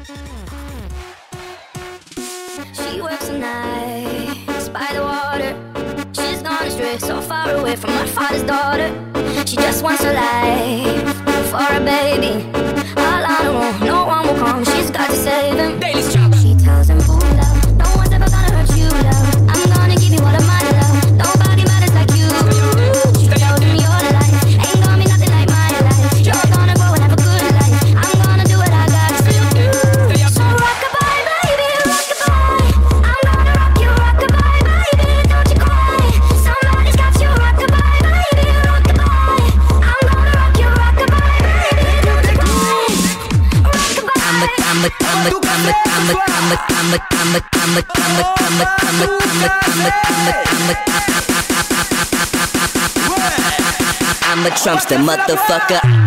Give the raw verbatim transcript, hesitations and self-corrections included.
She works the nights by the water. She's gone astray, so far away from her father's daughter. She just wants a life for a baby. All on her own, no one will come. She's got to save him. She tells him, "Ooh, love, no one's ever gonna hurt you, love. I'm gonna give you all of my love. Nobody matters like you." She tells him, "Your life ain't gonna be nothing like my life. You're gonna grow and have a good life. I'm gonna do what I gotta do." So rock-a-bye, baby, rock-a-bye. I'm gonna rock you, rock-a-bye, baby. Don't you cry. Somebody's got you, rock-a-bye, baby, rock-a-bye. I'm gonna rock you, rock-a-bye, baby. Don't you cry. Rock-a-bye. I'm a, I'm a, I'm a, I'm a, I'm a, I'm a, I'm a, I'm a, I'm a, I'm a, I'm a, I'm a, I'm a, I'm a, I'm a, I'm a, I'm a Trumpster, motherfucker.